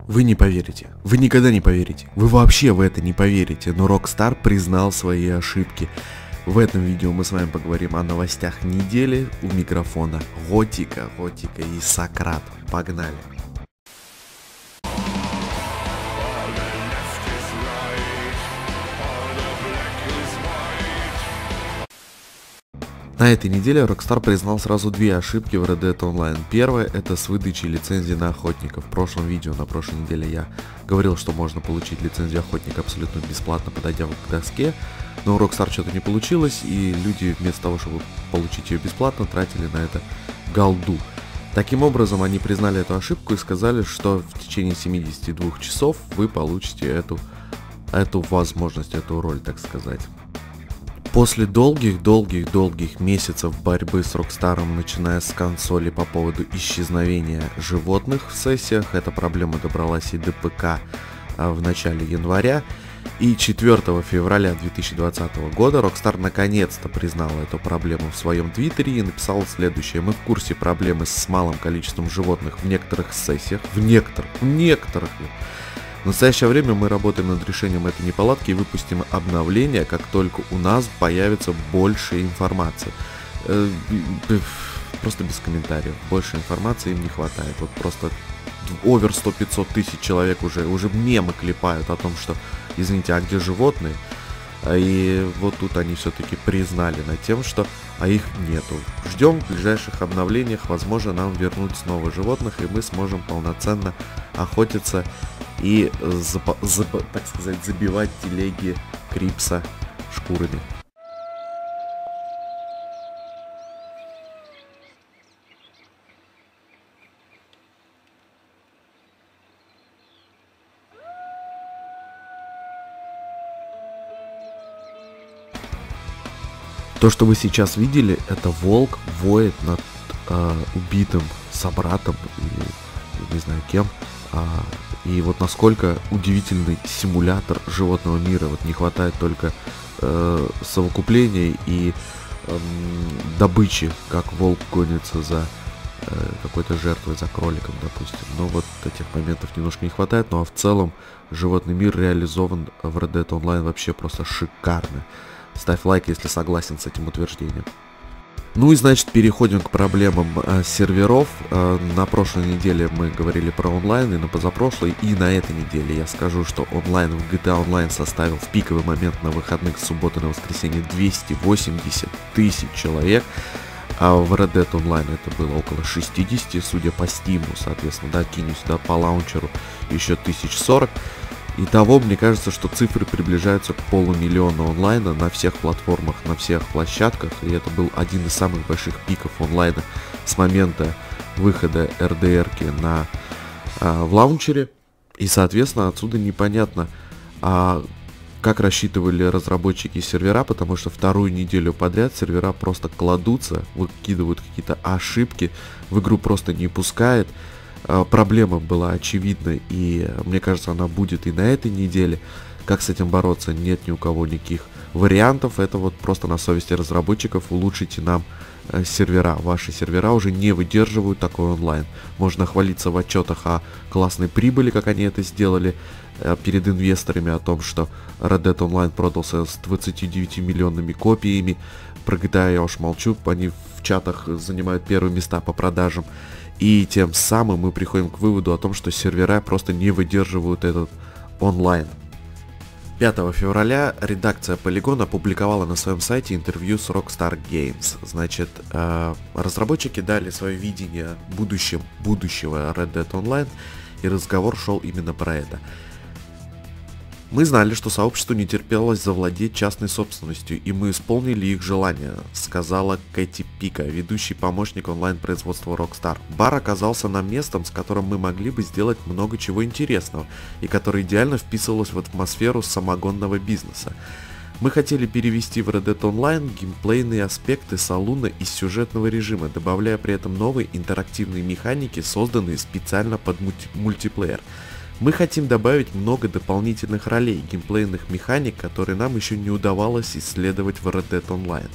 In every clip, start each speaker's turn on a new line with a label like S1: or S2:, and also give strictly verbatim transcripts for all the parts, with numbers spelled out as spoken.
S1: Вы не поверите. Вы никогда не поверите. Вы вообще в это не поверите. Но Rockstar признал свои ошибки. В этом видео мы с вами поговорим о новостях недели. У микрофона Готика, Готика и Сократ. Погнали. На этой неделе Rockstar признал сразу две ошибки в Red Dead Online. Первая — это с выдачей лицензии на охотника. В прошлом видео, на прошлой неделе, я говорил, что можно получить лицензию охотника абсолютно бесплатно, подойдя к доске. Но у Rockstar что-то не получилось, и люди вместо того, чтобы получить ее бесплатно, тратили на это голду. Таким образом, они признали эту ошибку и сказали, что в течение семидесяти двух часов вы получите эту, эту возможность, эту роль, так сказать. После долгих-долгих-долгих месяцев борьбы с Rockstar, начиная с консоли по поводу исчезновения животных в сессиях, эта проблема добралась и до ПК в начале января, и четвёртого февраля две тысячи двадцатого года Rockstar наконец-то признала эту проблему в своем твиттере и написала следующее: мы в курсе проблемы с малым количеством животных в некоторых сессиях, в некоторых, в некоторых... В настоящее время мы работаем над решением этой неполадки и выпустим обновление, как только у нас появится больше информации. Просто без комментариев. Больше информации им не хватает. Вот просто овер сто-пятьсот тысяч человек уже, уже мемы клепают о том, что, извините, а где животные? И вот тут они все-таки признали над тем, что а их нету. Ждем в ближайших обновлениях, возможно, нам вернуть снова животных, и мы сможем полноценно охотиться и, запа- запа- так сказать, забивать телеги Крипса шкурами. То, что вы сейчас видели, это волк воет над э, убитым собратом, и, не знаю кем. А, и вот насколько удивительный симулятор животного мира. Вот не хватает только э, совокупления и э, добычи, как волк гонится за э, какой-то жертвой, за кроликом, допустим. Но вот этих моментов немножко не хватает. Ну а в целом животный мир реализован в Red Dead Online вообще просто шикарно. Ставь лайк, если согласен с этим утверждением. Ну и значит, переходим к проблемам э, серверов. Э, на прошлой неделе мы говорили про онлайн, и на позапрошлой, и на этой неделе я скажу, что онлайн в джи ти эй Online составил в пиковый момент на выходных с субботы на воскресенье двести восемьдесят тысяч человек. А в Red Dead Online это было около шестьдесят, судя по Steam, соответственно, да, кинем сюда по лаунчеру еще тысяч сорок. Итого, мне кажется, что цифры приближаются к полумиллиону онлайна на всех платформах, на всех площадках. И это был один из самых больших пиков онлайна с момента выхода эр ди эр-ки на, а, в лаунчере. И, соответственно, отсюда непонятно, а, как рассчитывали разработчики сервера, потому что вторую неделю подряд сервера просто кладутся, выкидывают какие-то ошибки, в игру просто не пускает. Проблема была очевидна, и мне кажется, она будет и на этой неделе. Как с этим бороться, нет ни у кого никаких вариантов. Это вот просто на совести разработчиков. Улучшите нам э, сервера. Ваши сервера уже не выдерживают такой онлайн. Можно хвалиться в отчетах о классной прибыли, как они это сделали э, перед инвесторами, о том, что Red Dead Online продался с двадцатью девятью миллионными копиями. Про джи ти эй я уж молчу, они в чатах занимают первые места по продажам. И тем самым мы приходим к выводу о том, что сервера просто не выдерживают этот онлайн. пятого февраля редакция Polygon опубликовала на своем сайте интервью с Rockstar Games. Значит, э, разработчики дали свое видение будущем, будущего Red Dead Online, и разговор шел именно про это. Мы знали, что сообществу не терпелось завладеть частной собственностью, и мы исполнили их желание, сказала Кэти Пика, ведущий помощник онлайн-производства Rockstar. Бар оказался нам местом, с которым мы могли бы сделать много чего интересного, и который идеально вписывалось в атмосферу самогонного бизнеса. Мы хотели перевести в Red Dead Online геймплейные аспекты салуна из сюжетного режима, добавляя при этом новые интерактивные механики, созданные специально под мульти- мультиплеер. Мы хотим добавить много дополнительных ролей, геймплейных механик, которые нам еще не удавалось исследовать в Red Dead Online.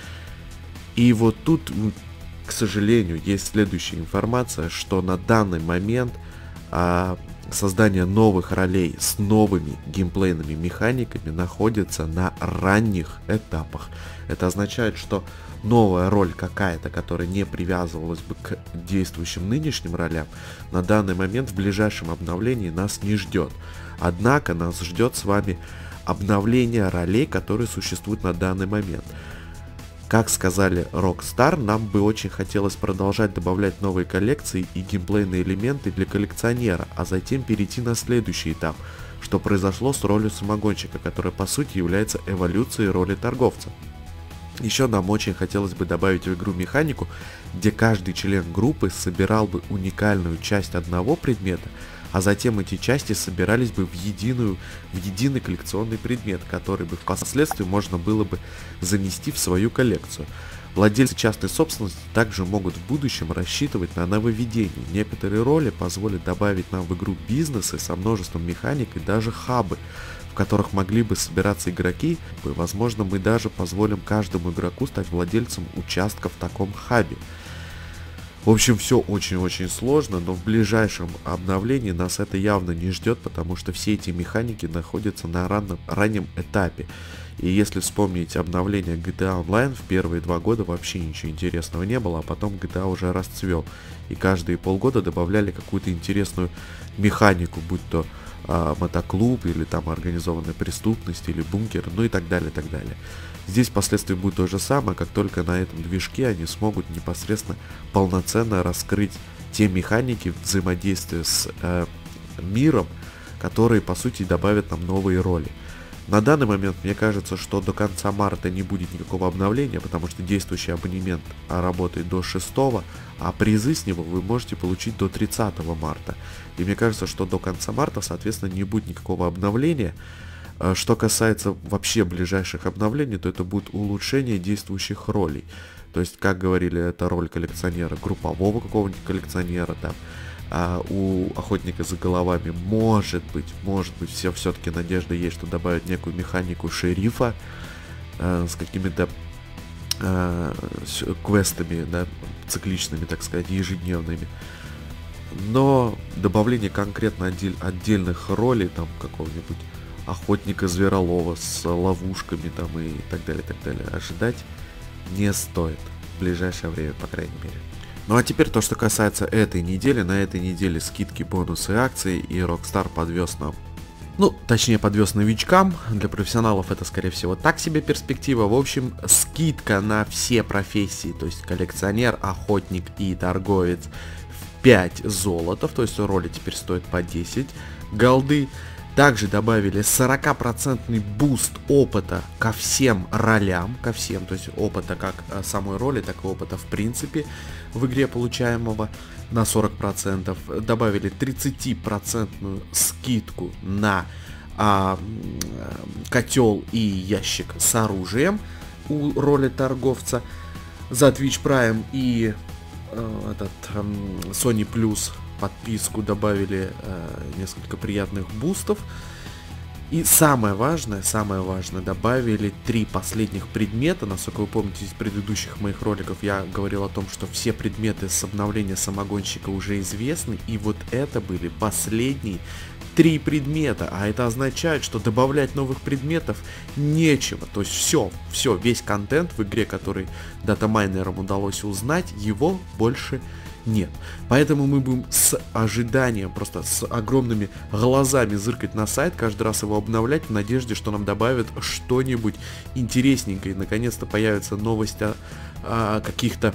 S1: И вот тут, к сожалению, есть следующая информация, что на данный момент а, создание новых ролей с новыми геймплейными механиками находится на ранних этапах. Это означает, что новая роль какая-то, которая не привязывалась бы к действующим нынешним ролям, на данный момент в ближайшем обновлении нас не ждет. Однако нас ждет с вами обновление ролей, которые существуют на данный момент. Как сказали Rockstar, нам бы очень хотелось продолжать добавлять новые коллекции и геймплейные элементы для коллекционера, а затем перейти на следующий этап, что произошло с ролью самогонщика, которая по сути является эволюцией роли торговца. Еще нам очень хотелось бы добавить в игру механику, где каждый член группы собирал бы уникальную часть одного предмета, а затем эти части собирались бы в, единую, в единый коллекционный предмет, который бы впоследствии можно было бы занести в свою коллекцию. Владельцы частной собственности также могут в будущем рассчитывать на нововведения. Некоторые роли позволят добавить нам в игру бизнесы со множеством механик и даже хабы, в которых могли бы собираться игроки. Возможно, мы даже позволим каждому игроку стать владельцем участка в таком хабе. В общем, все очень-очень сложно, но в ближайшем обновлении нас это явно не ждет, потому что все эти механики находятся на раннем, раннем этапе. И если вспомнить обновление джи ти эй Online, в первые два года вообще ничего интересного не было, а потом джи ти эй уже расцвел. И каждые полгода добавляли какую-то интересную механику, будь то а, мотоклуб, или там организованная преступность, или бункер, ну и так далее, так далее. Здесь впоследствии будет то же самое, как только на этом движке они смогут непосредственно полноценно раскрыть те механики взаимодействия с э, миром, которые по сути добавят нам новые роли. На данный момент мне кажется, что до конца марта не будет никакого обновления, потому что действующий абонемент работает до шестого, а призы с него вы можете получить до тридцатого марта. И мне кажется, что до конца марта, соответственно, не будет никакого обновления. Что касается вообще ближайших обновлений, то это будет улучшение действующих ролей. То есть, как говорили, это роль коллекционера, группового какого-нибудь коллекционера, там, а у охотника за головами может быть, может быть, все все-таки надежда есть, что добавят некую механику шерифа э, с какими-то э, с квестами, да, цикличными, так сказать, ежедневными. Но добавление конкретно отдель, отдельных ролей, там, какого-нибудь охотника зверолова с ловушками там и так далее, так далее, ожидать не стоит в ближайшее время, по крайней мере. Ну а теперь то, что касается этой недели. На этой неделе скидки, бонусы, акции, и Rockstar подвез нам, ну, точнее подвез новичкам. Для профессионалов это, скорее всего, так себе перспектива. В общем, скидка на все профессии, то есть коллекционер, охотник и торговец, в пять золотов, то есть роли теперь стоят по десять голды. Также добавили сорок процентов буст опыта ко всем ролям, ко всем, то есть опыта как самой роли, так и опыта в принципе в игре получаемого на сорок процентов. Добавили тридцать процентов скидку на а, котел и ящик с оружием у роли торговца. За Twitch Prime и э, этот э, Sony Plus подписку добавили э, несколько приятных бустов. И самое важное, самое важное, добавили три последних предмета. Насколько вы помните из предыдущих моих роликов, я говорил о том, что все предметы с обновления самогонщика уже известны. И вот это были последние три предмета. А это означает, что добавлять новых предметов нечего. То есть все, все, весь контент в игре, который датамайнерам удалось узнать, его больше нет. Поэтому мы будем с ожиданием, просто с огромными глазами зыркать на сайт, каждый раз его обновлять в надежде, что нам добавят что-нибудь интересненькое. И наконец-то появится новость о, о каких-то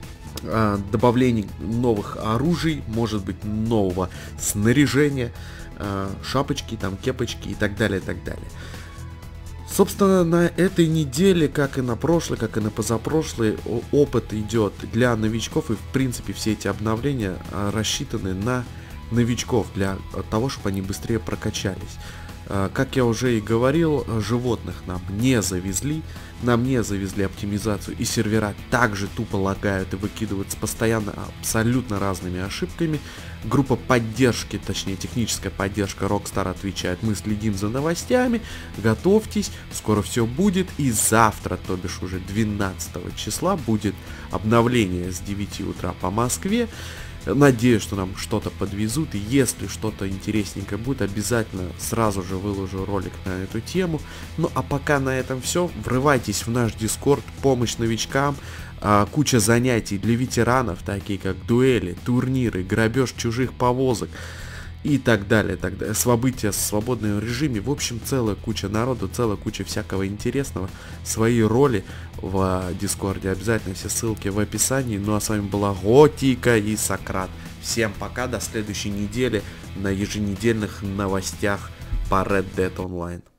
S1: о добавлении новых оружий, может быть, нового снаряжения, о, шапочки, там, кепочки и так далее, и так далее. Собственно, на этой неделе, как и на прошлой, как и на позапрошлой, опыт идет для новичков, и в принципе все эти обновления рассчитаны на новичков, для того, чтобы они быстрее прокачались. Как я уже и говорил, животных нам не завезли, нам не завезли оптимизацию, и сервера также тупо лагают и выкидываются постоянно абсолютно разными ошибками. Группа поддержки, точнее техническая поддержка Rockstar отвечает: мы следим за новостями, готовьтесь, скоро все будет. И завтра, то бишь уже двенадцатого числа, будет обновление с девяти утра по Москве, Надеюсь, что нам что-то подвезут. И если что-то интересненькое будет, обязательно сразу же выложу ролик на эту тему. Ну а пока на этом все. Врывайтесь в наш Discord, помощь новичкам. А, куча занятий для ветеранов, такие как дуэли, турниры, грабеж чужих повозок и так далее, так далее. События в свободном режиме. В общем, целая куча народу, целая куча всякого интересного. Свои роли в Дискорде. Обязательно все ссылки в описании. Ну а с вами была Готика и Сократ. Всем пока, до следующей недели на еженедельных новостях по Red Dead Online.